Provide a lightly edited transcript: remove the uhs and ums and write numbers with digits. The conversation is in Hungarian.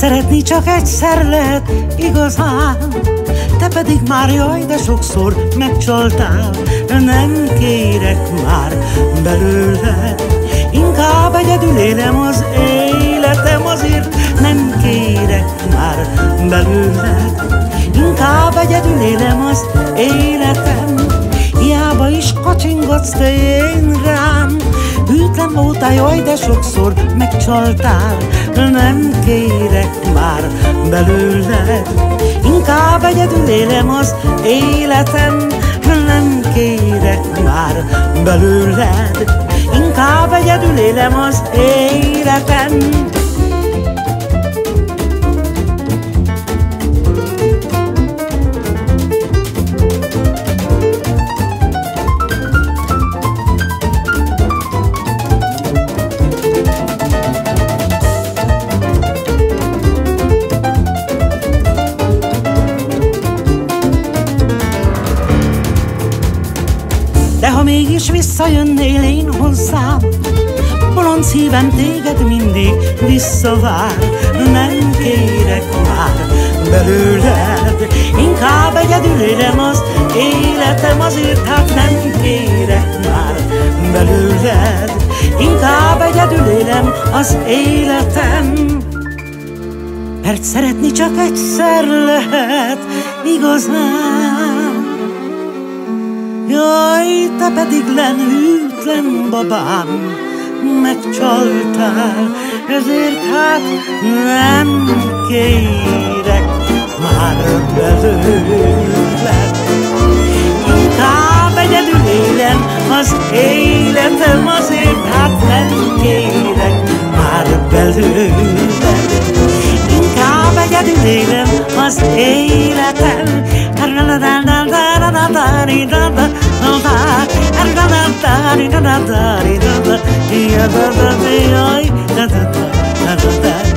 szeretni csak egyszer lehet igazán, te pedig már jaj, de sokszor megcsaltál. Nem kérek már belőled, inkább egyedül élem az életem, azért nem kérek már belőled, inkább egyedül élem az életem. Hiába is kacsingatsz te én rám, hűtlen voltál, jaj, de sokszor megcsaltál. Nem kérek már belőled, inkább egyedül élem az életem. Nem kérek már belőled, inkább egyedül élem az életem. De ha mégis visszajönnél én hozzám, bolond szívem téged mindig visszavár. Nem kérek már belőled, inkább egyedül élem az életem, azért hát nem kérek már belőled, inkább egyedül élem az életem. Mert szeretni csak egyszer lehet igazán, jaj, te pedig hűtlen babám, megcsaltál, ezért hát nem kérek már belőled, inkább egyedül élem az életem, azért hát nem kérek már belőled, inkább egyedül élem az életem. Da da da da da da da da da da da da da da da da